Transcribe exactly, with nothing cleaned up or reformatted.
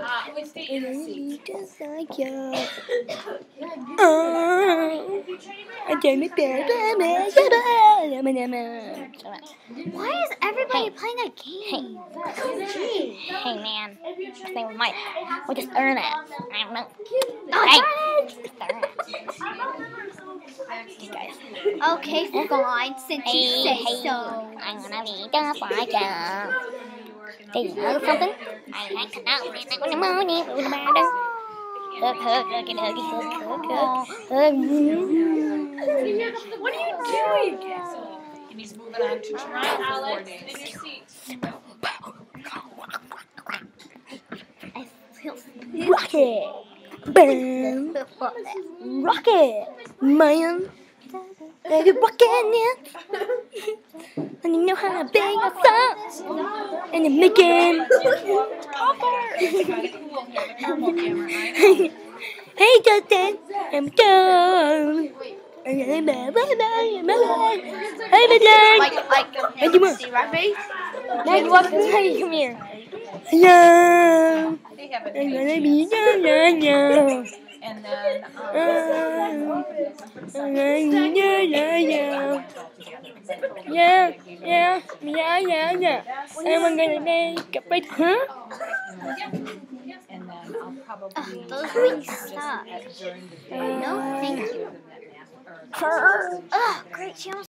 And I need to like you. Oh, I tell me Why is everybody hey. playing a game? Hey, hey man, this thing with Mike. We'll just earn it. I don't know. Oh, hey, just earn it. guys. Okay, fine, since hey, you say hey, so. I'm gonna be just like you. Hey, you know something? I like to know in the morning. Hug, hug, hug, hug, hug, hug, hug, hug. What are you doing? And he's moving on to Toronto for four days. rocket, bam, rocket, man. Like a rocket, and you know how to bang a song, and you make him. Hey, Justin, I'm done. Hey, Justin. Like, like, Hey, come on. see my face? Now you walk inside. Come here. Hello. I'm gonna be no, no, no. And then, um, I'm gonna be no, no, no. Yeah, yeah, yeah, yeah, yeah. I'm gonna make a break, huh? and then I'll probably Those weeks suck. during the day. No, thank you. Or, Oh, great channel.